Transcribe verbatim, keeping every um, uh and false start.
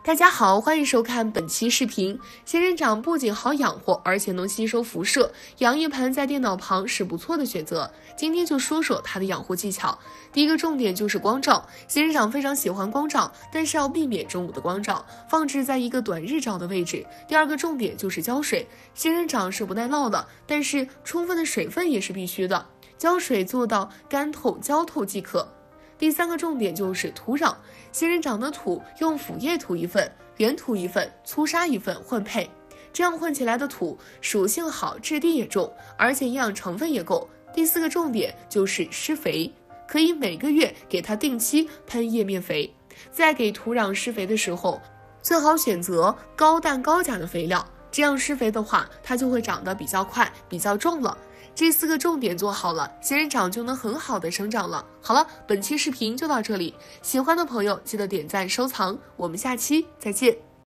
大家好，欢迎收看本期视频。仙人掌不仅好养活，而且能吸收辐射，养一盆在电脑旁是不错的选择。今天就说说它的养护技巧。第一个重点就是光照，仙人掌非常喜欢光照，但是要避免中午的光照，放置在一个短日照的位置。第二个重点就是浇水，仙人掌是不耐涝的，但是充分的水分也是必须的，浇水做到干透、浇透即可。第三个重点就是土壤，仙人掌的土用腐叶土一份，原土一份，粗沙一份混配，这样混起来的土属性好，质地也重，而且营养成分也够。第四个重点就是施肥，可以每个月给它定期喷叶面肥，在给土壤施肥的时候，最好选择高氮高钾的肥料，这样施肥的话，它就会长得比较快，比较重了。这四个重点做好了，仙人掌就能很好的生长了。好了，本期视频就到这里，喜欢的朋友记得点赞收藏，我们下期再见。